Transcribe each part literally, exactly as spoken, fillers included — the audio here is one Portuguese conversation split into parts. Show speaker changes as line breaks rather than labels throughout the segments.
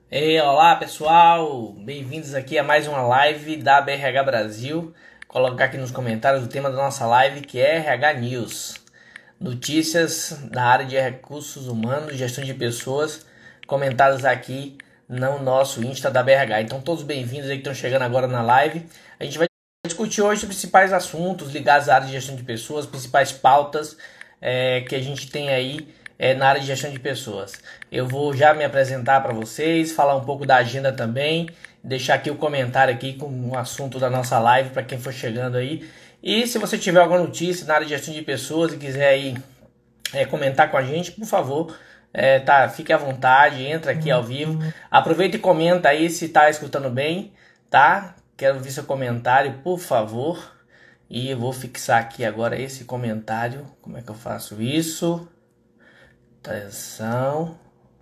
E, olá pessoal, bem-vindos aqui a mais uma live da B R H Brasil. Vou colocar aqui nos comentários o tema da nossa live, que é R H News. Notícias da área de recursos humanos, gestão de pessoas, comentadas aqui no nosso Insta da B R H. Então todos bem-vindos aí que estão chegando agora na live. A gente vai discutir hoje os principais assuntos ligados à área de gestão de pessoas, principais pautas é, que a gente tem aí É, na área de gestão de pessoas. Eu vou já me apresentar para vocês, falar um pouco da agenda também, deixar aqui o comentário aqui com o assunto da nossa live para quem for chegando aí. E se você tiver alguma notícia na área de gestão de pessoas e quiser aí é, comentar com a gente, por favor, é, tá, fique à vontade, entra aqui ao vivo. Aproveita e comenta aí se tá escutando bem, tá? Quero ver seu comentário, por favor. E eu vou fixar aqui agora esse comentário. Como é que eu faço isso? Atenção.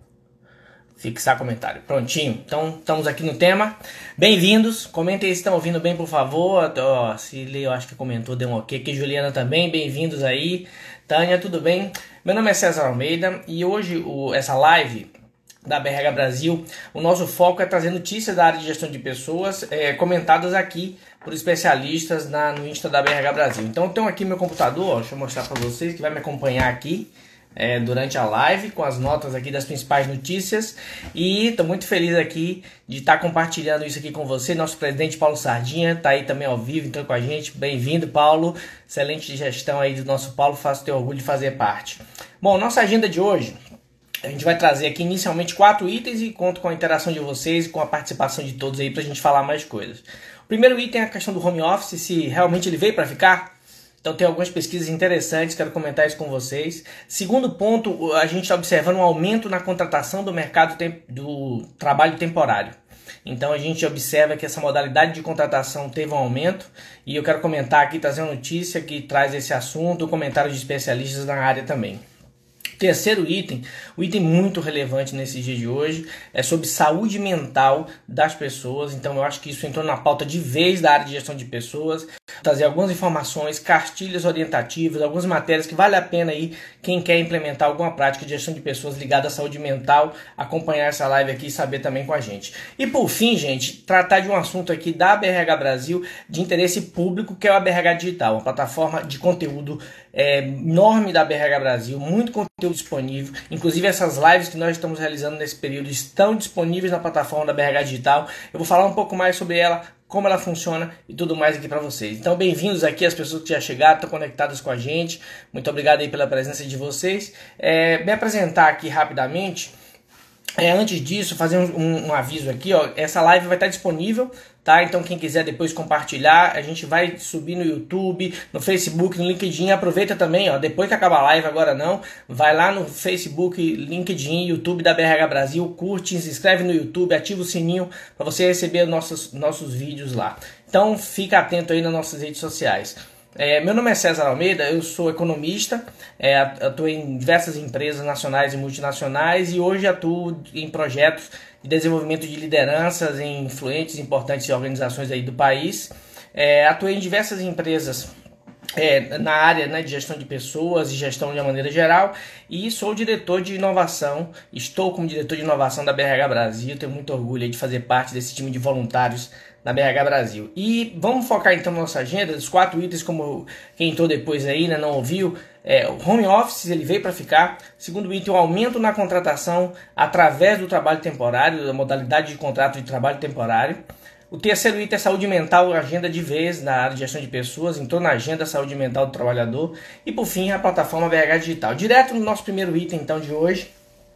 Fixar comentário. Prontinho. Então, estamos aqui no tema. Bem-vindos. Comentem se estão ouvindo bem, por favor. Ó, Cília, eu acho que comentou, deu um ok. Aqui, Juliana também. Bem-vindos aí. Tânia, tudo bem? Meu nome é César Almeida e hoje o, essa live da B R H Brasil, o nosso foco é trazer notícias da área de gestão de pessoas é, comentadas aqui por especialistas na, no Insta da B R H Brasil. Então, eu tenho aqui meu computador, ó, deixa eu mostrar para vocês que vai me acompanhar aqui. É, durante a live, com as notas aqui das principais notícias, e estou muito feliz aqui de estar tá compartilhando isso aqui com você. Nosso presidente Paulo Sardinha está aí também ao vivo, então com a gente. Bem-vindo, Paulo, excelente gestão aí do nosso Paulo, faço ter orgulho de fazer parte. Bom, nossa agenda de hoje, a gente vai trazer aqui inicialmente quatro itens e conto com a interação de vocês, com a participação de todos aí para a gente falar mais coisas. O primeiro item é a questão do home office, se realmente ele veio para ficar. Então tem algumas pesquisas interessantes, quero comentar isso com vocês. Segundo ponto, a gente está observando um aumento na contratação do mercado do trabalho temporário. Então a gente observa que essa modalidade de contratação teve um aumento e eu quero comentar aqui, trazer uma notícia que traz esse assunto, comentário de especialistas na área também. Terceiro item, o item muito relevante nesse dia de hoje, é sobre saúde mental das pessoas. Então eu acho que isso entrou na pauta de vez da área de gestão de pessoas. Trazer algumas informações, cartilhas orientativas, algumas matérias que vale a pena aí quem quer implementar alguma prática de gestão de pessoas ligada à saúde mental, acompanhar essa live aqui e saber também com a gente. E por fim, gente, tratar de um assunto aqui da B R H Brasil de interesse público, que é o A B R H Digital, uma plataforma de conteúdo é, enorme da B R H Brasil, muito conteúdo disponível. Inclusive essas lives que nós estamos realizando nesse período estão disponíveis na plataforma da B R H Digital. Eu vou falar um pouco mais sobre ela, como ela funciona e tudo mais aqui para vocês. Então, bem-vindos aqui as pessoas que já chegaram, estão conectadas com a gente. Muito obrigado aí pela presença de vocês. É, me apresentar aqui rapidamente. É, antes disso, fazer um, um, um aviso aqui, ó, essa live vai estar disponível, tá? Então quem quiser depois compartilhar, a gente vai subir no YouTube, no Facebook, no LinkedIn. Aproveita também, ó, depois que acabar a live, agora não, vai lá no Facebook, LinkedIn, YouTube da B R H Brasil, curte, se inscreve no YouTube, ativa o sininho para você receber nossos, nossos vídeos lá. Então fica atento aí nas nossas redes sociais. É, meu nome é César Almeida, eu sou economista, é, atuo em diversas empresas nacionais e multinacionais e hoje atuo em projetos de desenvolvimento de lideranças em influentes e importantes organizações aí do país. É, atuei em diversas empresas é, na área, né, de gestão de pessoas e gestão de uma maneira geral e sou diretor de inovação, estou como diretor de inovação da B R H Brasil, tenho muito orgulho aí de fazer parte desse time de voluntários na B R H Brasil. E vamos focar então na nossa agenda, dos quatro itens, como quem entrou depois aí, né, não ouviu, é, o home office ele veio para ficar. Segundo item, o aumento na contratação através do trabalho temporário, da modalidade de contrato de trabalho temporário. O terceiro item é saúde mental, agenda de vez na área de gestão de pessoas, entrou na agenda saúde mental do trabalhador. E por fim, a plataforma B R H Digital. Direto no nosso primeiro item então de hoje,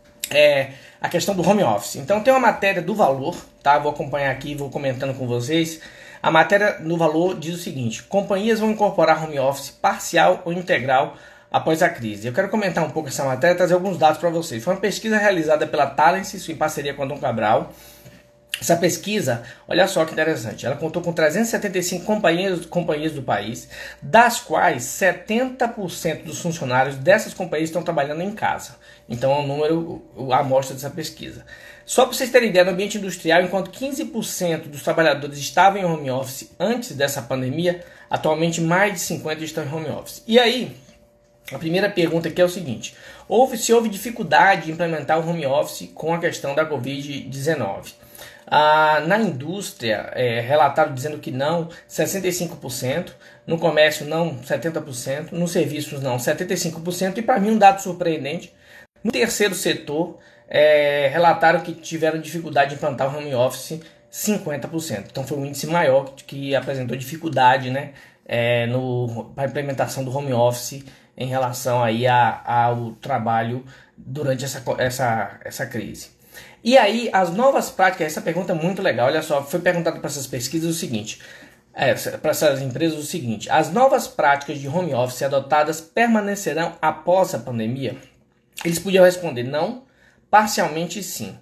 é a questão do home office. Então tem uma matéria do Valor, tá? Vou acompanhar aqui, vou comentando com vocês. A matéria do Valor diz o seguinte: companhias vão incorporar home office parcial ou integral após a crise. Eu quero comentar um pouco essa matéria e trazer alguns dados para vocês. Foi uma pesquisa realizada pela Talent, em parceria com a Dom Cabral. Essa pesquisa, olha só que interessante, ela contou com trezentas e setenta e cinco companhias, companhias do país, das quais setenta por cento dos funcionários dessas companhias estão trabalhando em casa. Então é um número, a amostra dessa pesquisa. Só para vocês terem ideia, no ambiente industrial, enquanto quinze por cento dos trabalhadores estavam em home office antes dessa pandemia, atualmente mais de cinquenta por cento estão em home office. E aí, A primeira pergunta aqui é o seguinte: houve, se houve dificuldade de implementar o home office com a questão da covid dezenove? Ah, na indústria, é, relataram dizendo que não, sessenta e cinco por cento, no comércio não, setenta por cento, nos serviços não, setenta e cinco por cento, e para mim um dado surpreendente, no terceiro setor, é, relataram que tiveram dificuldade de implantar o home office, cinquenta por cento. Então foi um índice maior que, que apresentou dificuldade, né, é, para a implementação do home office em relação aí a, ao trabalho durante essa, essa, essa crise. E aí, as novas práticas, essa pergunta é muito legal, olha só, foi perguntado para essas pesquisas o seguinte, é, para essas empresas o seguinte: as novas práticas de home office adotadas permanecerão após a pandemia? Eles podiam responder não, parcialmente sim.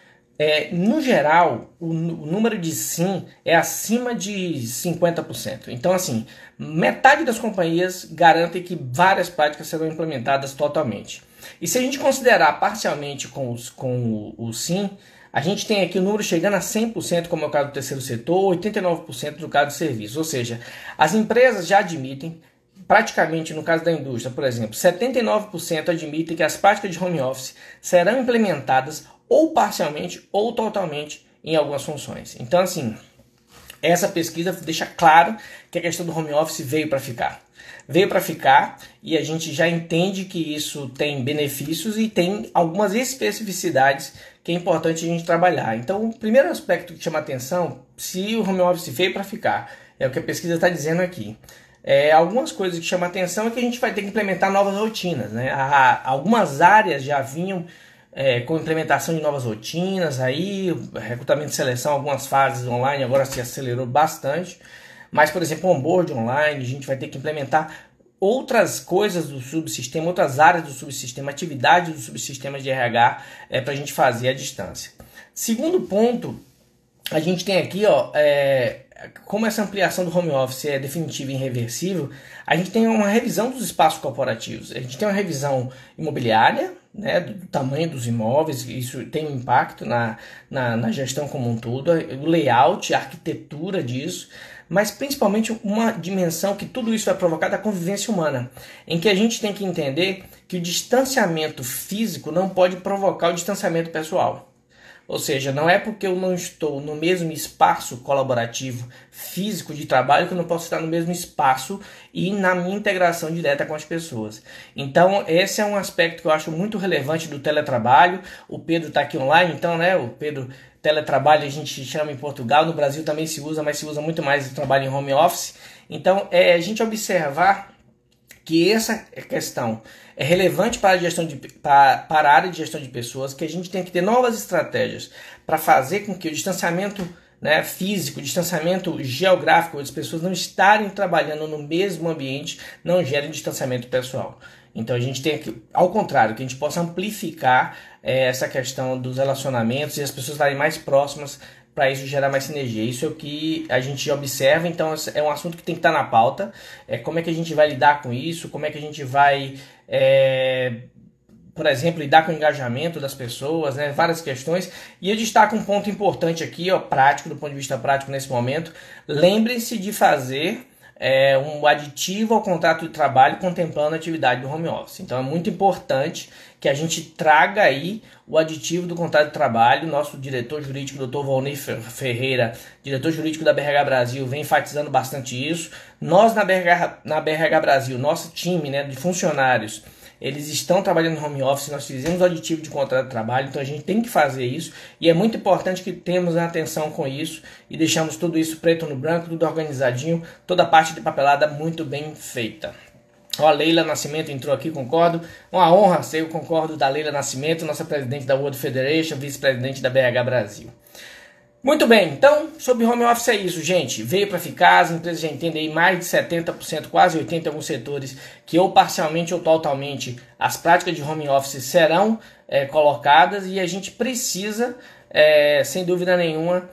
É, no geral, o, o número de sim é acima de cinquenta por cento. Então, assim, metade das companhias garantem que várias práticas serão implementadas totalmente. E se a gente considerar parcialmente com, os, com o, o sim, a gente tem aqui o número chegando a cem por cento, como é o caso do terceiro setor, oitenta e nove por cento no caso do serviço. Ou seja, as empresas já admitem, praticamente no caso da indústria, por exemplo, setenta e nove por cento admitem que as práticas de home office serão implementadas ou parcialmente ou totalmente em algumas funções. Então, assim, essa pesquisa deixa claro que a questão do home office veio para ficar. Veio para ficar e a gente já entende que isso tem benefícios e tem algumas especificidades que é importante a gente trabalhar. Então, o primeiro aspecto que chama atenção, se o home office veio para ficar, é o que a pesquisa está dizendo aqui. É, algumas coisas que chamam atenção é que a gente vai ter que implementar novas rotinas, né? Há, algumas áreas já vinham É, com implementação de novas rotinas, aí, recrutamento e seleção, algumas fases online, agora se acelerou bastante. Mas, por exemplo, onboard online, a gente vai ter que implementar outras coisas do subsistema, outras áreas do subsistema, atividades do subsistema de R H é, para a gente fazer à distância. Segundo ponto, a gente tem aqui, ó, é, como essa ampliação do home office é definitiva e irreversível, a gente tem uma revisão dos espaços corporativos. A gente tem uma revisão imobiliária, né, do tamanho dos imóveis, isso tem um impacto na, na, na gestão como um todo, o layout, a arquitetura disso, mas principalmente uma dimensão que tudo isso vai provocar da convivência humana, em que a gente tem que entender que o distanciamento físico não pode provocar o distanciamento pessoal. Ou seja, não é porque eu não estou no mesmo espaço colaborativo físico de trabalho que eu não posso estar no mesmo espaço e na minha integração direta com as pessoas. Então, esse é um aspecto que eu acho muito relevante do teletrabalho. O Pedro está aqui online, então, né? O Pedro, teletrabalho a gente chama em Portugal, no Brasil também se usa, mas se usa muito mais o trabalho em home office. Então, é a gente observar que essa questão é relevante para a, gestão de, para, para a área de gestão de pessoas, que a gente tem que ter novas estratégias para fazer com que o distanciamento, né, físico, o distanciamento geográfico, as pessoas não estarem trabalhando no mesmo ambiente, não gere distanciamento pessoal. Então a gente tem que, ao contrário, que a gente possa amplificar é, essa questão dos relacionamentos e as pessoas estarem mais próximas, para isso gerar mais sinergia. Isso é o que a gente observa, então é um assunto que tem que estar na pauta. É, como é que a gente vai lidar com isso, como é que a gente vai, é, por exemplo, lidar com o engajamento das pessoas, né? Várias questões. E eu destaco um ponto importante aqui, ó, prático, do ponto de vista prático nesse momento. Lembrem-se de fazer é, um aditivo ao contrato de trabalho contemplando a atividade do home office. Então é muito importante que a gente traga aí o aditivo do contrato de trabalho. Nosso diretor jurídico, doutor Valnei Ferreira, diretor jurídico da B R H Brasil, vem enfatizando bastante isso. Nós na B R H, na B R H Brasil, nosso time, né, de funcionários, eles estão trabalhando no home office, nós fizemos o aditivo de contrato de trabalho, então a gente tem que fazer isso, e é muito importante que temos atenção com isso e deixamos tudo isso preto no branco, tudo organizadinho, toda a parte de papelada muito bem feita. Ó, a Leila Nascimento entrou aqui, concordo. Uma honra ser, eu concordo, da Leila Nascimento, nossa presidente da World Federation, vice-presidente da B R H Brasil. Muito bem, então, sobre home office é isso, gente. Veio para ficar, as empresas já entendem aí mais de setenta por cento, quase oitenta por cento em alguns setores, que ou parcialmente ou totalmente as práticas de home office serão é, colocadas, e a gente precisa, é, sem dúvida nenhuma,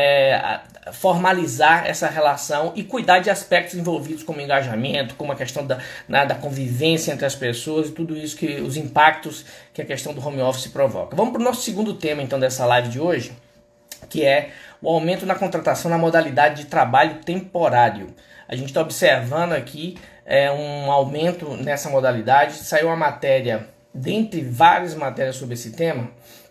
é, formalizar essa relação e cuidar de aspectos envolvidos como engajamento, como a questão da, né, da convivência entre as pessoas e tudo isso, que os impactos que a questão do home office provoca. Vamos para o nosso segundo tema então dessa live de hoje, que é o aumento na contratação na modalidade de trabalho temporário. A gente está observando aqui é, um aumento nessa modalidade. Saiu uma matéria, dentre várias matérias sobre esse tema,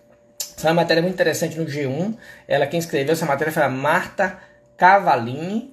saiu uma matéria muito interessante no G um. Ela, quem escreveu essa matéria foi a Marta Cavalini.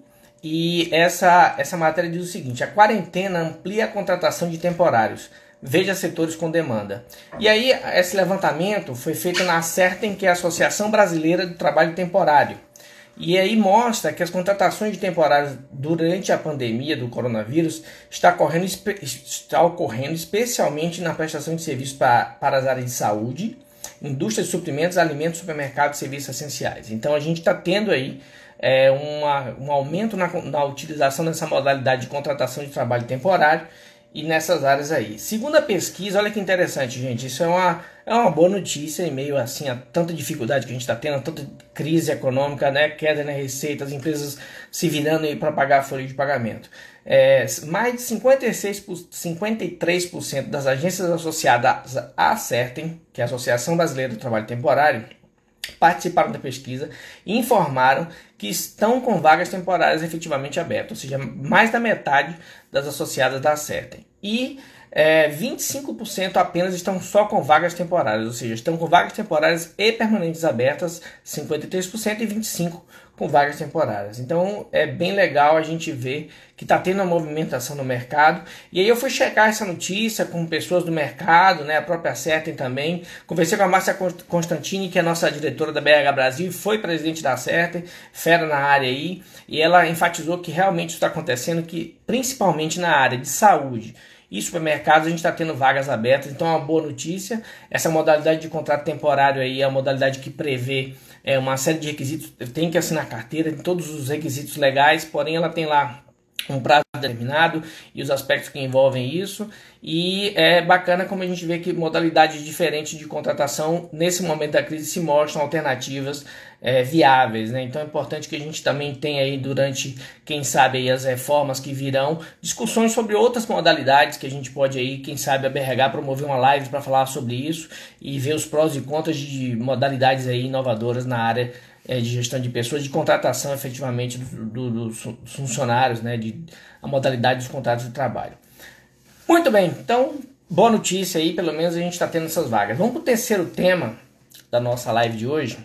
E essa, essa matéria diz o seguinte: a quarentena amplia a contratação de temporários. Veja setores com demanda. E aí, esse levantamento foi feito na Acertem, que é a Associação Brasileira do Trabalho Temporário. E aí mostra que as contratações de temporários durante a pandemia do coronavírus está ocorrendo, está ocorrendo especialmente na prestação de serviços para, para as áreas de saúde, indústria de suprimentos, alimentos, supermercados e serviços essenciais. Então a gente está tendo aí é, uma, um aumento na, na utilização dessa modalidade de contratação de trabalho temporário e nessas áreas aí. Segundo a pesquisa, olha que interessante, gente, isso é uma, é uma boa notícia em meio assim, a tanta dificuldade que a gente está tendo, a tanta crise econômica, né, queda na receita, as empresas se virando para pagar a folha de pagamento. É, mais de cinquenta e seis por cento, cinquenta e três por cento das agências associadas à Acertem, que é a Associação Brasileira do Trabalho Temporário, participaram da pesquisa e informaram que estão com vagas temporárias efetivamente abertas, ou seja, mais da metade das associadas da Acertem. E é, vinte e cinco por cento apenas estão só com vagas temporárias, ou seja, estão com vagas temporárias e permanentes abertas, cinquenta e três por cento, e vinte e cinco por cento com vagas temporárias. Então é bem legal a gente ver que está tendo uma movimentação no mercado. E aí eu fui checar essa notícia com pessoas do mercado, né, a própria Acertem também. Conversei com a Márcia Constantini, que é nossa diretora da B H Brasil e foi presidente da Acertem, fera na área aí, e ela enfatizou que realmente isso está acontecendo, que principalmente na área de saúde e supermercados a gente está tendo vagas abertas. Então é uma boa notícia. Essa modalidade de contrato temporário aí é uma modalidade que prevê é, uma série de requisitos. Tem que assinar carteira, tem todos os requisitos legais, porém ela tem lá um prazo determinado e os aspectos que envolvem isso. E é bacana como a gente vê que modalidades diferentes de contratação nesse momento da crise se mostram alternativas é, viáveis, né? Então é importante que a gente também tenha aí durante, quem sabe, aí as reformas que virão, discussões sobre outras modalidades que a gente pode aí, quem sabe, a B R H promover uma live para falar sobre isso e ver os prós e contras de modalidades aí inovadoras na área é, de gestão de pessoas, de contratação efetivamente do, do, dos funcionários, né? De, a modalidade dos contratos de trabalho. Muito bem, então, boa notícia aí, pelo menos a gente está tendo essas vagas. Vamos para o terceiro tema da nossa live de hoje,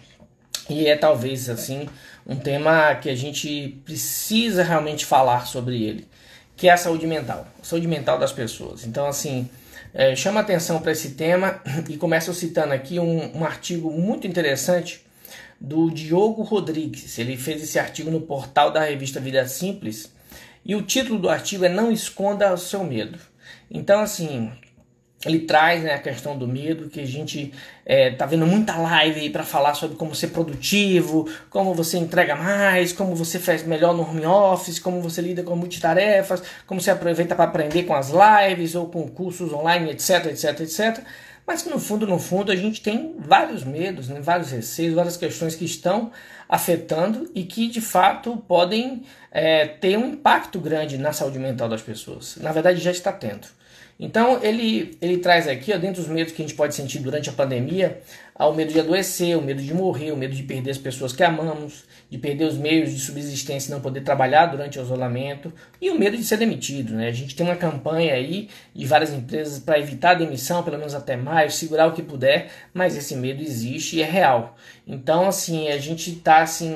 e é talvez, assim, um tema que a gente precisa realmente falar sobre ele, que é a saúde mental, a saúde mental das pessoas. Então, assim, é, chama atenção para esse tema e começo citando aqui um, um artigo muito interessante do Diogo Rodrigues. Ele fez esse artigo no portal da revista Vida Simples, e o título do artigo é Não Esconda o Seu Medo. Então, assim, ele traz, né, a questão do medo, que a gente é, tá vendo muita live aí para falar sobre como ser produtivo, como você entrega mais, como você faz melhor no home office, como você lida com multitarefas, como você aproveita para aprender com as lives ou com cursos online, etc, etc, etcétera. Mas que no fundo, no fundo, a gente tem vários medos, né, vários receios, várias questões que estão afetando e que, de fato, podem é, ter um impacto grande na saúde mental das pessoas. Na verdade, já está tendo. Então, ele, ele traz aqui, ó, dentre os medos que a gente pode sentir durante a pandemia, há o medo de adoecer, o medo de morrer, o medo de perder as pessoas que amamos, de perder os meios de subsistência e não poder trabalhar durante o isolamento, e o medo de ser demitido, né? A gente tem uma campanha aí de várias empresas para evitar a demissão, pelo menos até maio, segurar o que puder, mas esse medo existe e é real. Então, assim, a gente está, assim,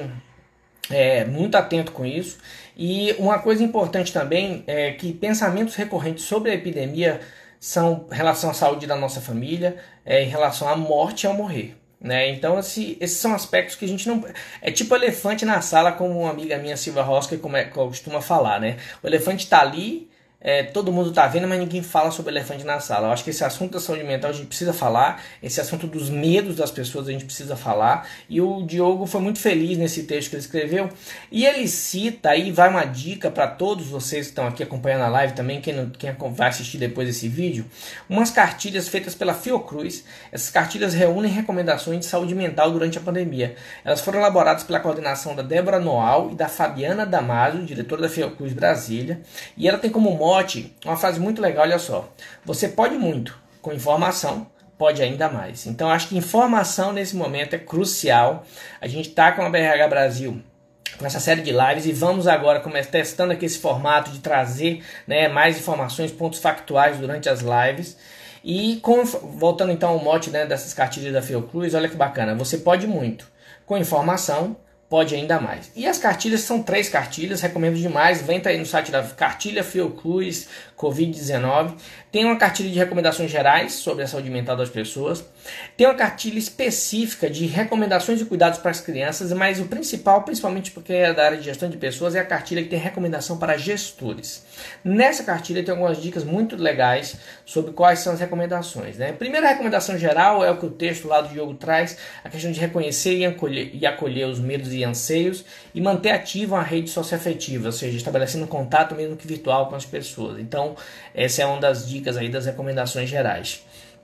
é, muito atento com isso. E uma coisa importante também é que pensamentos recorrentes sobre a epidemia são em relação à saúde da nossa família, é, em relação à morte e ao morrer, né? Então esse, esses são aspectos que a gente não... É tipo elefante na sala, como uma amiga minha, Silvia Rosca, como é, costuma falar, né? O elefante está ali, é, todo mundo está vendo, mas ninguém fala sobre o elefante na sala. Eu acho que esse assunto da saúde mental a gente precisa falar, esse assunto dos medos das pessoas a gente precisa falar, e o Diogo foi muito feliz nesse texto que ele escreveu, e ele cita, aí vai uma dica para todos vocês que estão aqui acompanhando a live também, quem, não, quem vai assistir depois desse vídeo, umas cartilhas feitas pela Fiocruz. Essas cartilhas reúnem recomendações de saúde mental durante a pandemia. Elas foram elaboradas pela coordenação da Débora Noal e da Fabiana Damasio, diretora da Fiocruz Brasília, e ela tem como mote uma frase muito legal, olha só: você pode muito, com informação pode ainda mais. Então acho que informação nesse momento é crucial. A gente está com a B R H Brasil com essa série de lives, e vamos agora começar testando aqui esse formato de trazer, né, mais informações, pontos factuais durante as lives. E com, voltando então ao mote, né, dessas cartilhas da Fiocruz, olha que bacana, você pode muito, com informação pode ainda mais. E as cartilhas são três cartilhas, recomendo demais, vem aí no site da Cartilha Fiocruz covid dezenove. Tem uma cartilha de recomendações gerais sobre a saúde mental das pessoas. Tem uma cartilha específica de recomendações e cuidados para as crianças, mas o principal, principalmente porque é da área de gestão de pessoas, é a cartilha que tem recomendação para gestores. Nessa cartilha tem algumas dicas muito legais sobre quais são as recomendações, né? A primeira recomendação geral é o que o texto lá do Diogo traz, a questão de reconhecer e acolher, e acolher os medos e anseios e manter ativa uma rede socioafetiva, ou seja, estabelecendo contato mesmo que virtual com as pessoas. Então, essa é uma das dicas aí das recomendações gerais.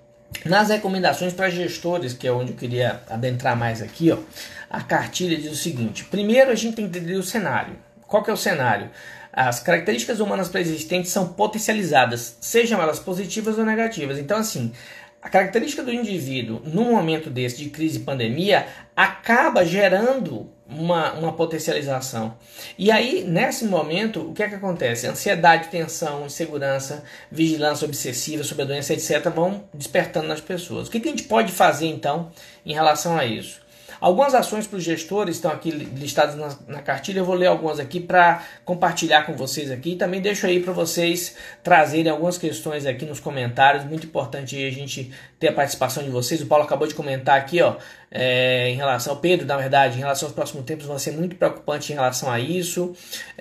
Nas recomendações para gestores, que é onde eu queria adentrar mais aqui, ó, a cartilha diz o seguinte: primeiro a gente tem que entender o cenário. Qual que é o cenário? As características humanas pré-existentes são potencializadas, sejam elas positivas ou negativas. Então, assim, a característica do indivíduo, num momento desse de crise e pandemia, acaba gerando uma, uma potencialização. E aí, nesse momento, o que é que acontece? Ansiedade, tensão, insegurança, vigilância obsessiva sobre a doença, etcétera, vão despertando nas pessoas. O que, que a gente pode fazer, então, em relação a isso? Algumas ações para os gestores estão aqui listadas na, na cartilha, eu vou ler algumas aqui para compartilhar com vocês aqui. Também deixo aí para vocês trazerem algumas questões aqui nos comentários, muito importante aí a gente ter a participação de vocês. O Paulo acabou de comentar aqui, ó, é, em relação ao Pedro, na verdade, em relação aos próximos tempos vai ser muito preocupante em relação a isso.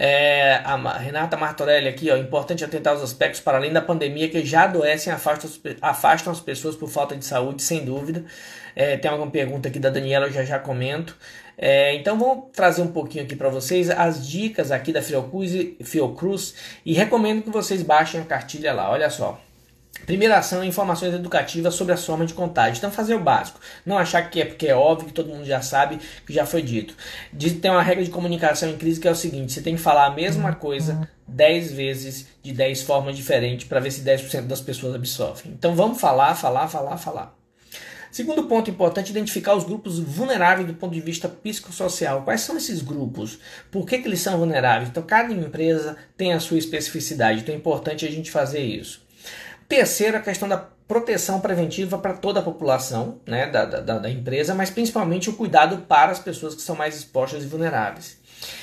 É, a Renata Martorelli aqui, ó, importante atentar aos aspectos para além da pandemia que já adoecem e afastam, afastam as pessoas por falta de saúde, sem dúvida. É, tem alguma pergunta aqui da Daniela, eu já já comento. É, então vamos trazer um pouquinho aqui para vocês as dicas aqui da Fiocruz, Fiocruz e recomendo que vocês baixem a cartilha lá. Olha só. Primeira ação, informações educativas sobre a forma de contágio. Então fazer o básico. Não achar que é porque é óbvio, que todo mundo já sabe, que já foi dito. Tem uma regra de comunicação em crise que é o seguinte: você tem que falar a mesma coisa dez vezes de dez formas diferentes para ver se dez por cento das pessoas absorvem. Então vamos falar, falar, falar, falar. Segundo ponto importante, identificar os grupos vulneráveis do ponto de vista psicossocial. Quais são esses grupos? Por que, que eles são vulneráveis? Então, cada empresa tem a sua especificidade, então é importante a gente fazer isso. Terceiro, a questão da proteção preventiva para toda a população, né, da, da, da empresa, mas principalmente o cuidado para as pessoas que são mais expostas e vulneráveis.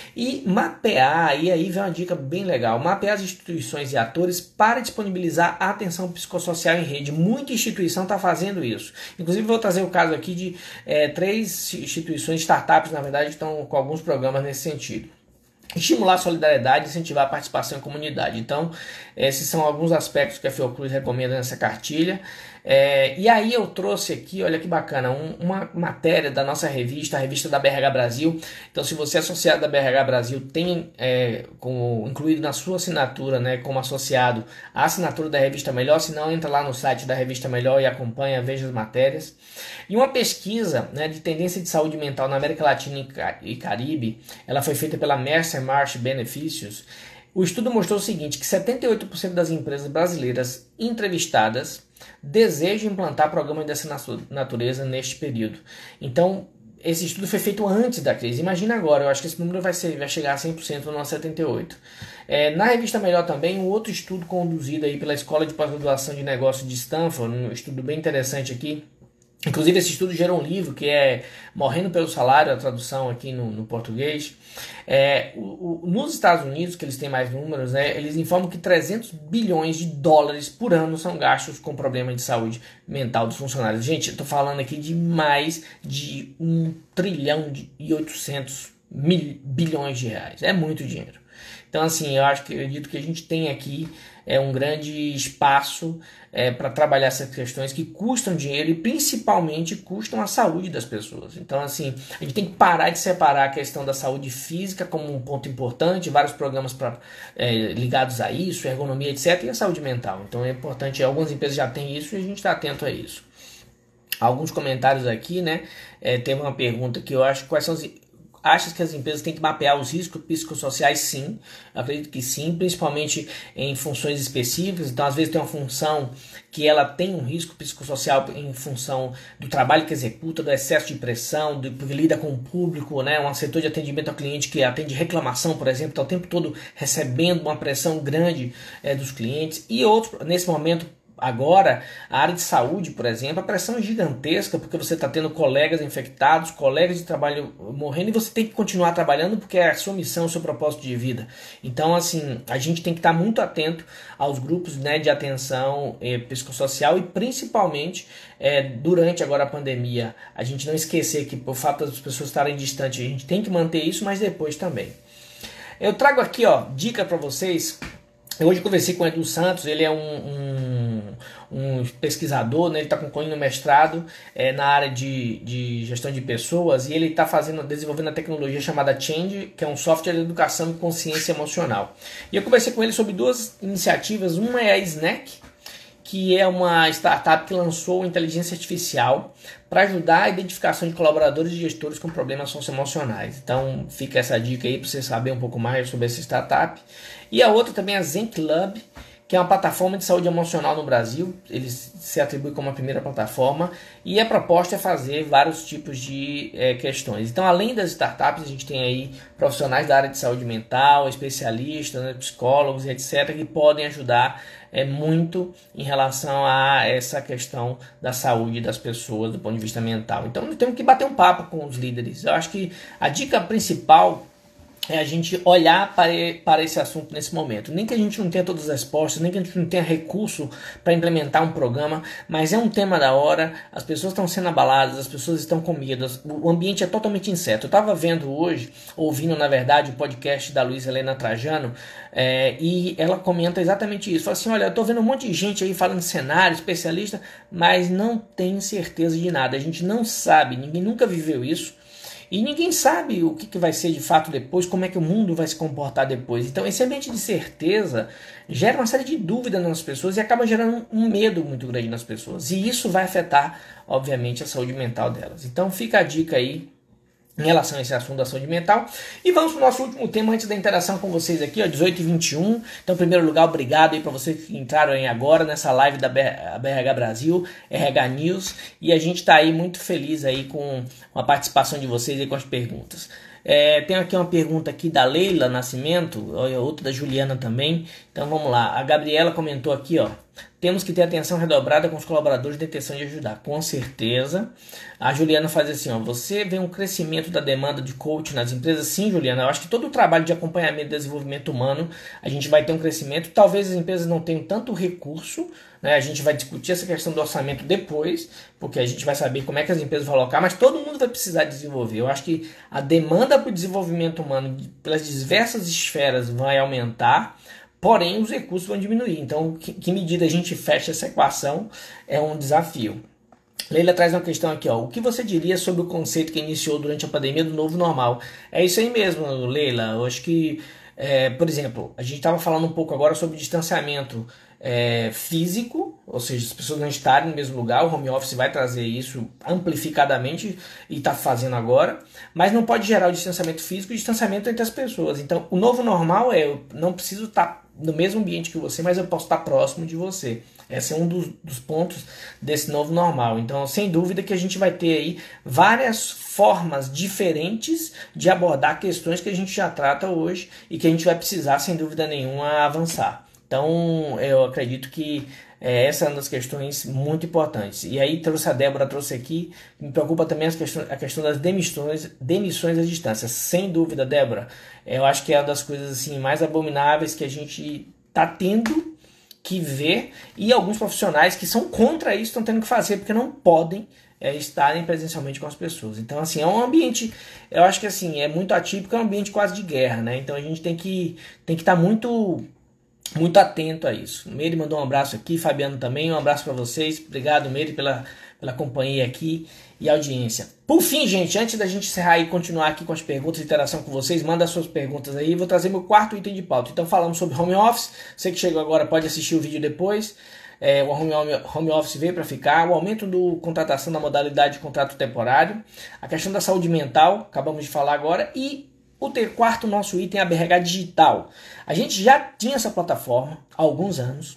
E mapear, e aí vem uma dica bem legal, mapear as instituições e atores para disponibilizar a atenção psicossocial em rede. Muita instituição está fazendo isso. Inclusive vou trazer o caso aqui de é, três instituições, startups na verdade, que estão com alguns programas nesse sentido. Estimular a solidariedade e incentivar a participação em comunidade. Então, esses são alguns aspectos que a Fiocruz recomenda nessa cartilha. É, e aí eu trouxe aqui, olha que bacana, um, uma matéria da nossa revista, a revista da B R H Brasil. Então, se você é associado da B R H Brasil, tem é, como, incluído na sua assinatura, né, como associado, a assinatura da Revista Melhor. Se não, entra lá no site da Revista Melhor e acompanha, veja as matérias. E uma pesquisa, né, de tendência de saúde mental na América Latina e Caribe, ela foi feita pela Mercer Marsh Benefícios. O estudo mostrou o seguinte, que setenta e oito por cento das empresas brasileiras entrevistadas desejam implantar programas dessa natureza neste período. Então, esse estudo foi feito antes da crise. Imagina agora, eu acho que esse número vai, ser, vai chegar a cem por cento, não a setenta e oito por cento. É, na revista Melhor também, um outro estudo conduzido aí pela Escola de Pós-Graduação de Negócios de Stanford, um estudo bem interessante aqui. Inclusive esse estudo gerou um livro que é Morrendo pelo Salário, a tradução aqui no, no português. É, o, o, nos Estados Unidos, que eles têm mais números, né, eles informam que trezentos bilhões de dólares por ano são gastos com problemas de saúde mental dos funcionários. Gente, eu estou falando aqui de mais de um trilhão e oitocentos mil, bilhões de reais. É muito dinheiro. Então, assim, eu acho que eu acredito que a gente tem aqui é, um grande espaço é, para trabalhar essas questões que custam dinheiro e principalmente custam a saúde das pessoas. Então, assim, a gente tem que parar de separar a questão da saúde física como um ponto importante, vários programas pra, é, ligados a isso, ergonomia, etcétera, e a saúde mental. Então, é importante, algumas empresas já têm isso e a gente está atento a isso. Alguns comentários aqui, né? É, tem uma pergunta que eu acho, quais são os... acha que as empresas têm que mapear os riscos psicossociais? Sim, eu acredito que sim, principalmente em funções específicas. Então, às vezes tem uma função que ela tem um risco psicossocial em função do trabalho que executa, do excesso de pressão, do que lida com o público, né? Um setor de atendimento ao cliente que atende reclamação, por exemplo, está o tempo todo recebendo uma pressão grande é, dos clientes. E outros, nesse momento, agora, a área de saúde, por exemplo, a pressão é gigantesca porque você está tendo colegas infectados, colegas de trabalho morrendo e você tem que continuar trabalhando porque é a sua missão, o seu propósito de vida. Então, assim, a gente tem que estar muito atento aos grupos, né, de atenção eh, psicossocial e principalmente eh, durante agora a pandemia. A gente não esquecer que por fato das pessoas estarem distantes, a gente tem que manter isso, mas depois também. Eu trago aqui, ó, dica para vocês. Eu hoje conversei com o Edu Santos, ele é um, um, um pesquisador, né? Ele está concluindo mestrado é, na área de, de gestão de pessoas e ele está fazendo, desenvolvendo a tecnologia chamada Change, que é um software de educação e consciência emocional. E eu conversei com ele sobre duas iniciativas, uma é a Snack, que é uma startup que lançou inteligência artificial para ajudar a identificação de colaboradores e gestores com problemas socioemocionais. Então fica essa dica aí para você saber um pouco mais sobre essa startup. E a outra também é a Zen Club, que é uma plataforma de saúde emocional no Brasil. Eles se atribuem como a primeira plataforma e a proposta é fazer vários tipos de é, questões. Então, além das startups, a gente tem aí profissionais da área de saúde mental, especialistas, né, psicólogos e etcétera, que podem ajudar é, muito em relação a essa questão da saúde das pessoas do ponto de vista mental. Então, temos que bater um papo com os líderes. Eu acho que a dica principal é a gente olhar para, para esse assunto nesse momento. Nem que a gente não tenha todas as respostas, nem que a gente não tenha recurso para implementar um programa, mas é um tema da hora, as pessoas estão sendo abaladas, as pessoas estão com medo, o ambiente é totalmente incerto. Eu estava vendo hoje, ouvindo na verdade o podcast da Luísa Helena Trajano, é, e ela comenta exatamente isso. Fala assim, olha, eu estou vendo um monte de gente aí falando cenário, especialista, mas não tem certeza de nada. A gente não sabe, ninguém nunca viveu isso. E ninguém sabe o que, que vai ser de fato depois, como é que o mundo vai se comportar depois. Então esse ambiente de certeza gera uma série de dúvidas nas pessoas e acaba gerando um medo muito grande nas pessoas. E isso vai afetar, obviamente, a saúde mental delas. Então fica a dica aí em relação a esse assunto da saúde mental. E vamos para o nosso último tema antes da interação com vocês aqui, ó, dezoito e vinte e um. Então, em primeiro lugar, obrigado aí para vocês que entraram aí agora nessa live da B R H Brasil, R H News. E a gente está aí muito feliz aí com a participação de vocês aí com as perguntas. É, tem aqui uma pergunta aqui da Leila Nascimento, outra da Juliana também. Então vamos lá, a Gabriela comentou aqui, ó. Temos que ter atenção redobrada com os colaboradores da intenção de ajudar, com certeza. A Juliana faz assim, ó, você vê um crescimento da demanda de coach nas empresas? Sim, Juliana, eu acho que todo o trabalho de acompanhamento e desenvolvimento humano, a gente vai ter um crescimento. Talvez as empresas não tenham tanto recurso, né? A gente vai discutir essa questão do orçamento depois, porque a gente vai saber como é que as empresas vão alocar, mas todo mundo vai precisar desenvolver. Eu acho que a demanda para o desenvolvimento humano pelas diversas esferas vai aumentar, porém os recursos vão diminuir. Então, que, que medida a gente fecha essa equação é um desafio. Leila traz uma questão aqui, ó. O que você diria sobre o conceito que iniciou durante a pandemia do novo normal? É isso aí mesmo, Leila. Eu acho que, é, por exemplo, a gente estava falando um pouco agora sobre distanciamento é, físico, ou seja, as pessoas não estarem no mesmo lugar. O home office vai trazer isso amplificadamente e está fazendo agora, mas não pode gerar o distanciamento físico e o distanciamento entre as pessoas. Então, o novo normal é, eu não preciso estar no mesmo ambiente que você, mas eu posso estar próximo de você. Esse é um dos, dos pontos desse novo normal. Então, sem dúvida que a gente vai ter aí várias formas diferentes de abordar questões que a gente já trata hoje e que a gente vai precisar, sem dúvida nenhuma, avançar. Então, eu acredito que é, essa é uma das questões muito importantes. E aí, trouxe a Débora, trouxe aqui, me preocupa também as questões, a questão das demissões, demissões à distância. Sem dúvida, Débora, eu acho que é uma das coisas assim, mais abomináveis que a gente está tendo que ver, e alguns profissionais que são contra isso estão tendo que fazer, porque não podem é, estarem presencialmente com as pessoas. Então, assim, é um ambiente, eu acho que assim, é muito atípico, é um ambiente quase de guerra, né? Então a gente tem que tem que estar muito... muito atento a isso. Meire mandou um abraço aqui, Fabiano também, um abraço para vocês. Obrigado, Meire, pela, pela companhia aqui e audiência. Por fim, gente, antes da gente encerrar e continuar aqui com as perguntas e interação com vocês, manda as suas perguntas aí, vou trazer meu quarto item de pauta. Então falamos sobre home office, você que chegou agora pode assistir o vídeo depois. é, o home, home office veio para ficar, o aumento do contratação da modalidade de contrato temporário, a questão da saúde mental, acabamos de falar agora, e o ter, quarto nosso item, a B R H Digital. A gente já tinha essa plataforma há alguns anos,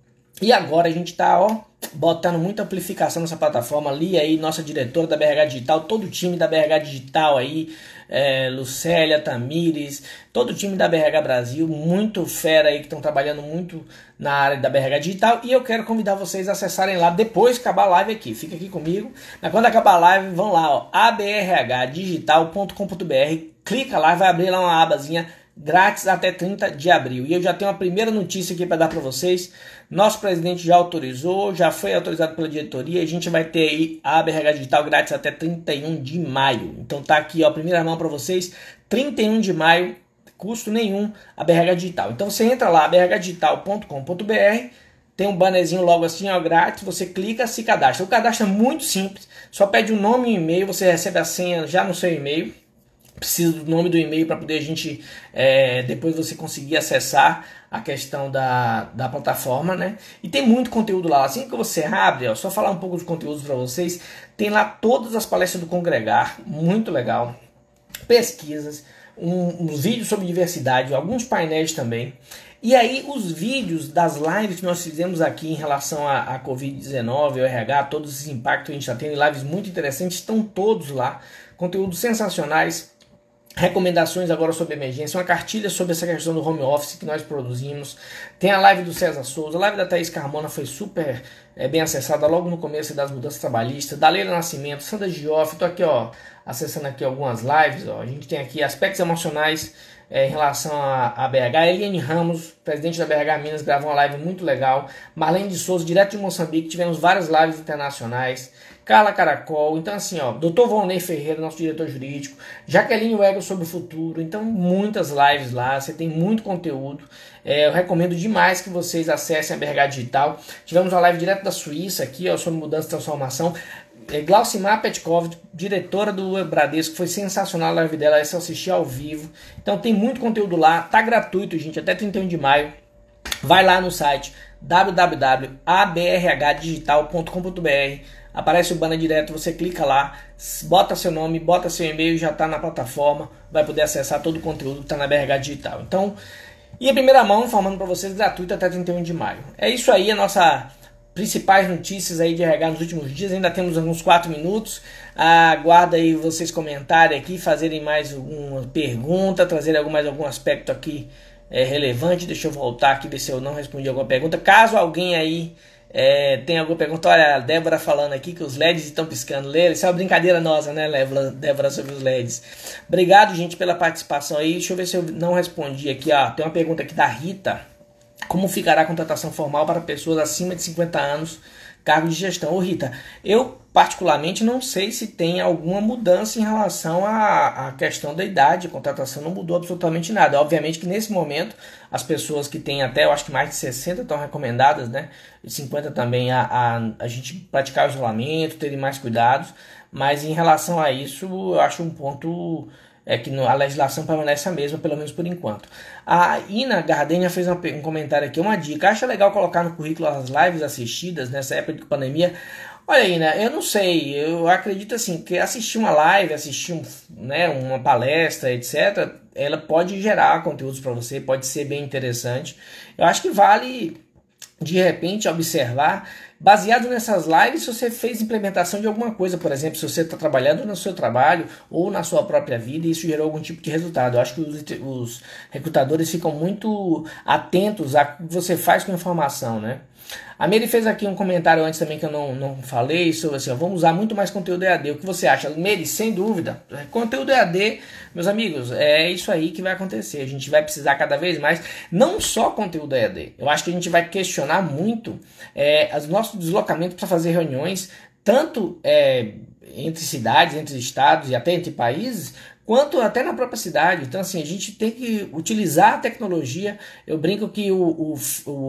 e agora a gente está, ó, botando muita amplificação nessa plataforma. Ali aí, nossa diretora da B R H Digital, todo o time da B R H Digital aí, é, Lucélia, Tamires, todo o time da B R H Brasil, muito fera aí, que estão trabalhando muito na área da B R H Digital. E eu quero convidar vocês a acessarem lá, depois que acabar a live aqui, fica aqui comigo. Mas quando acabar a live, vão lá, ó, a b r h digital ponto com ponto b r, clica lá, vai abrir lá uma abazinha grátis até trinta de abril. E eu já tenho uma primeira notícia aqui para dar para vocês. Nosso presidente já autorizou, já foi autorizado pela diretoria. A gente vai ter aí a B R H Digital grátis até trinta e um de maio. Então tá aqui, ó, primeira mão para vocês. trinta e um de maio, custo nenhum, a B R H Digital. Então você entra lá, b r h digital ponto com ponto b r, tem um bannerzinho logo assim, ó, grátis, você clica, se cadastra. O cadastro é muito simples, só pede o nome e o e-mail, você recebe a senha já no seu e-mail. Precisa do nome do e-mail para poder a gente, é, depois você conseguir acessar a questão da, da plataforma, né? E tem muito conteúdo lá. Assim que você abre, ó, só falar um pouco dos conteúdos para vocês, tem lá todas as palestras do Congregar, muito legal, pesquisas, um, uns vídeos sobre diversidade, alguns painéis também. E aí os vídeos das lives que nós fizemos aqui em relação à, à covid dezenove, ao R H, todos esses impactos que a gente está tendo, lives muito interessantes, estão todos lá, conteúdos sensacionais. Recomendações agora sobre emergência, uma cartilha sobre essa questão do home office que nós produzimos. Tem a live do César Souza, a live da Thaís Carmona foi super é, bem acessada logo no começo das mudanças trabalhistas. Da Leila Nascimento, Sandra Gioff, estou aqui ó, acessando aqui algumas lives. Ó. A gente tem aqui aspectos emocionais é, em relação à B H. Eliane Ramos, presidente da B H Minas, gravou uma live muito legal. Marlene de Souza, direto de Moçambique, tivemos várias lives internacionais. Carla Caracol, então assim, ó, doutor Volney Ferreira, nosso diretor jurídico, Jaqueline Wegel sobre o futuro, então muitas lives lá, você tem muito conteúdo, é, eu recomendo demais que vocês acessem a B R H Digital. Tivemos uma live direto da Suíça aqui, ó, sobre mudança e transformação, é, Glaucimar Petkov, diretora do Bradesco, foi sensacional a live dela, essa eu assisti ao vivo, então tem muito conteúdo lá, tá gratuito gente, até trinta e um de maio, vai lá no site w w w ponto a b r h digital ponto com ponto b r, aparece o banner direto, você clica lá, bota seu nome, bota seu e-mail, já está na plataforma, vai poder acessar todo o conteúdo que está na B R H Digital. Então, e em primeira mão, informando para vocês, gratuito até trinta e um de maio. É isso aí, a nossa principais notícias aí de R H nos últimos dias, ainda temos alguns quatro minutos, aguarda aí vocês comentarem aqui, fazerem mais alguma pergunta, trazerem algum, mais algum aspecto aqui é, relevante. Deixa eu voltar aqui, ver se eu não respondi alguma pergunta. Caso alguém aí É, tem alguma pergunta? Olha, a Débora falando aqui que os L E Ds estão piscando. Isso é uma brincadeira nossa, né, Débora, sobre os L E Ds. Obrigado, gente, pela participação aí. Deixa eu ver se eu não respondi aqui. Ó. Tem uma pergunta aqui da Rita. Como ficará a contratação formal para pessoas acima de cinquenta anos, cargo de gestão? Ô Rita, eu particularmente não sei se tem alguma mudança em relação à, à questão da idade. A contratação não mudou absolutamente nada. Obviamente que nesse momento as pessoas que têm até, eu acho que mais de sessenta estão recomendadas, né? E cinquenta também a, a, a gente praticar o isolamento, terem mais cuidados. Mas em relação a isso, eu acho um ponto é que a legislação permanece a mesma, pelo menos por enquanto. A Ina Gardenia fez uma, um comentário aqui, uma dica. Acha legal colocar no currículo as lives assistidas nessa época de pandemia? Olha, Ina, eu não sei, eu acredito assim, que assistir uma live, assistir um, né, uma palestra, etcétera, ela pode gerar conteúdos para você, pode ser bem interessante. Eu acho que vale, de repente, observar, baseado nessas lives, se você fez implementação de alguma coisa, por exemplo, se você está trabalhando no seu trabalho ou na sua própria vida e isso gerou algum tipo de resultado. Eu acho que os, os recrutadores ficam muito atentos a que você faz com a informação, né? A Mary fez aqui um comentário antes também que eu não, não falei sobre assim, ó, vamos usar muito mais conteúdo E A D. O que você acha? Mary, sem dúvida. Conteúdo E A D, meus amigos, é isso aí que vai acontecer. A gente vai precisar cada vez mais, não só conteúdo E A D. Eu acho que a gente vai questionar muito é, os nossos deslocamentos para fazer reuniões, tanto é, entre cidades, entre estados e até entre países, quanto até na própria cidade. Então, assim, a gente tem que utilizar a tecnologia. Eu brinco que o, o,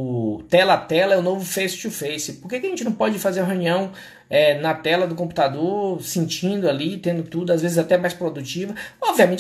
o tela a tela é o novo face-to-face. Por que, que a gente não pode fazer uma reunião é, na tela do computador, sentindo ali, tendo tudo, às vezes até mais produtiva? Obviamente que a gente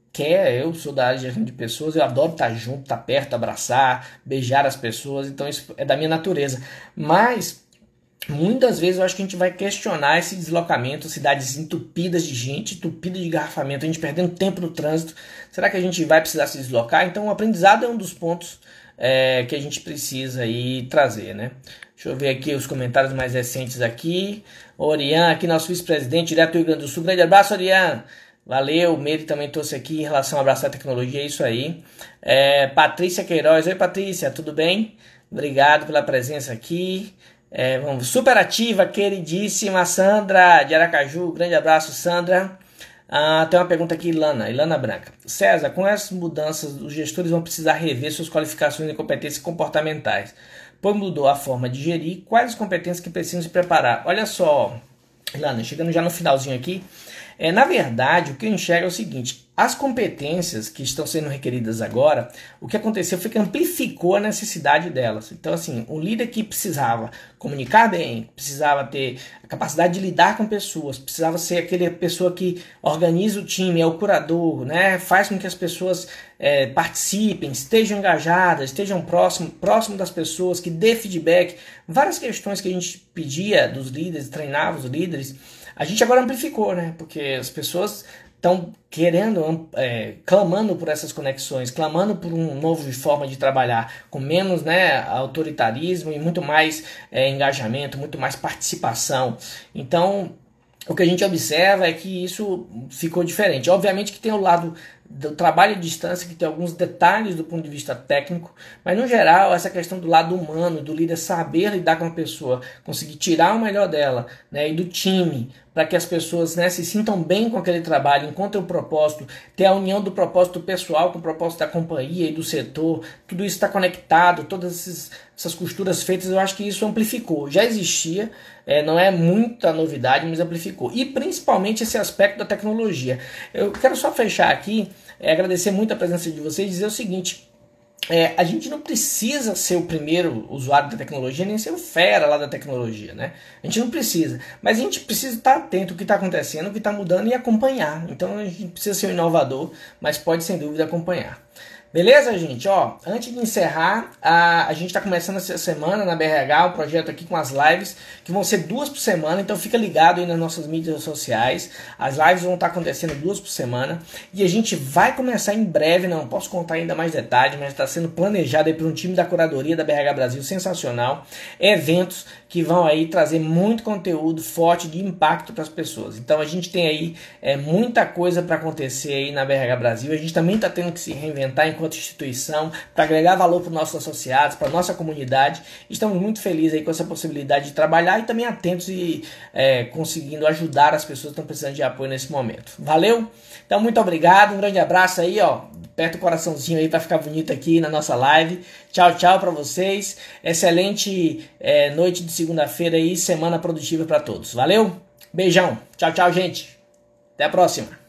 quer, eu sou da área de gestão de pessoas, eu adoro estar junto, estar perto, abraçar, beijar as pessoas, então isso é da minha natureza. Mas muitas vezes eu acho que a gente vai questionar esse deslocamento, cidades entupidas de gente, entupidas de engarrafamento, a gente perdendo tempo no trânsito. Será que a gente vai precisar se deslocar? Então o aprendizado é um dos pontos é, que a gente precisa aí trazer, né? Deixa eu ver aqui os comentários mais recentes aqui. Orian, aqui nosso vice-presidente, direto do Rio Grande do Sul. Grande abraço, Orian. Valeu, o Meire também trouxe aqui em relação ao abraçar a tecnologia, é isso aí. É, Patrícia Queiroz, oi Patrícia, tudo bem? Obrigado pela presença aqui. É, vamos, super ativa, queridíssima Sandra de Aracaju, grande abraço Sandra. Ah, tem uma pergunta aqui, Ilana, Ilana Branca. César, com essas mudanças, os gestores vão precisar rever suas qualificações e competências comportamentais. Pois mudou a forma de gerir, quais as competências que precisam se preparar? Olha só, Ilana, chegando já no finalzinho aqui. É, na verdade, o que eu enxergo é o seguinte, as competências que estão sendo requeridas agora, o que aconteceu foi que amplificou a necessidade delas. Então, assim, um líder que precisava comunicar bem, precisava ter a capacidade de lidar com pessoas, precisava ser aquele pessoa que organiza o time, é o curador, né? Faz com que as pessoas é, participem, estejam engajadas, estejam próximo, próximo das pessoas, que dê feedback. Várias questões que a gente pedia dos líderes, treinava os líderes, a gente agora amplificou, né? Porque as pessoas estão querendo, é, clamando por essas conexões, clamando por um novo forma de trabalhar, com menos, né, autoritarismo e muito mais é, engajamento, muito mais participação. Então, o que a gente observa é que isso ficou diferente. Obviamente que tem o lado do trabalho à distância, que tem alguns detalhes do ponto de vista técnico, mas no geral essa questão do lado humano, do líder saber lidar com a pessoa, conseguir tirar o melhor dela, né, e do time, para que as pessoas, né, se sintam bem com aquele trabalho, encontrem o propósito, ter a união do propósito pessoal com o propósito da companhia e do setor, tudo isso está conectado, todas esses, essas costuras feitas, eu acho que isso amplificou. Já existia, é, não é muita novidade, mas amplificou. E principalmente esse aspecto da tecnologia. Eu quero só fechar aqui, é, agradecer muito a presença de vocês e dizer o seguinte, é, a gente não precisa ser o primeiro usuário da tecnologia, nem ser o fera lá da tecnologia, né? A gente não precisa, mas a gente precisa estar atento ao que está acontecendo, o que está mudando e acompanhar. Então a gente precisa ser um inovador, mas pode sem dúvida acompanhar. Beleza, gente? Ó, antes de encerrar, a, a gente está começando essa semana na B R H, um projeto aqui com as lives, que vão ser duas por semana, então fica ligado aí nas nossas mídias sociais. As lives vão estar acontecendo duas por semana, e a gente vai começar em breve, não posso contar ainda mais detalhes, mas está sendo planejado aí por um time da curadoria da B R H Brasil, sensacional, eventos que vão aí trazer muito conteúdo forte de impacto para as pessoas. Então a gente tem aí é, muita coisa para acontecer aí na B R H Brasil, a gente também está tendo que se reinventar em enquanto instituição, para agregar valor para os nossos associados, para a nossa comunidade. Estamos muito felizes aí com essa possibilidade de trabalhar e também atentos e é, conseguindo ajudar as pessoas que estão precisando de apoio nesse momento. Valeu? Então, muito obrigado, um grande abraço aí, ó. Aperta o coraçãozinho aí para ficar bonito aqui na nossa live. Tchau, tchau para vocês. Excelente é, noite de segunda-feira aí, semana produtiva para todos. Valeu? Beijão. Tchau, tchau, gente. Até a próxima.